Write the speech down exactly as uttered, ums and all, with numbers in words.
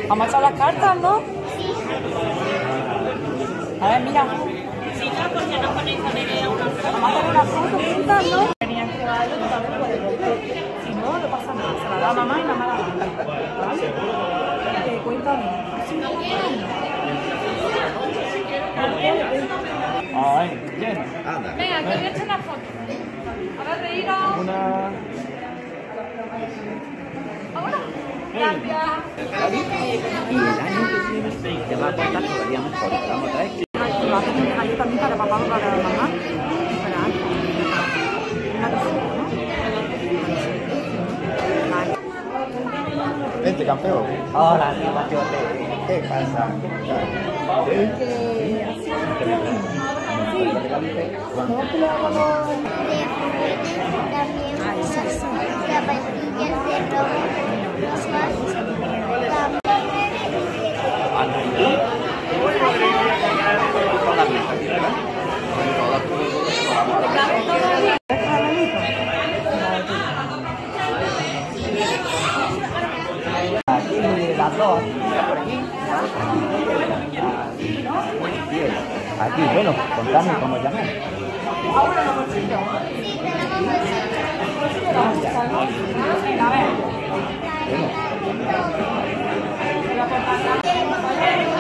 Vamos a echar las cartas, ¿no? Sí. A ver, mira. Si no, porque no ponéis a leer una foto. Vamos a hacer una foto juntas, ¿no? Tenían que darle, tú también puedes romper. Si no, no pasa nada. Se la da a mamá y mamá la da. ¿Vale? Eh, cuéntame. Ay, lleno. Anda. Venga, que voy a echar una foto. Ahora reíros. Una. Vámonos. Gracias. Y el año que viene te va a contar todavía mejor. Vamos a traer. Lo haces un regalito también para papá o para mamá. Para una cosita, ¿no? Vale. Vente, campeón. Hola, tío Machote. ¿Qué pasa? También zapatillas de robo, rosas, Aquí, las dos. Por aquí. Bien. Aquí, bueno, contame cómo llamar. A ver.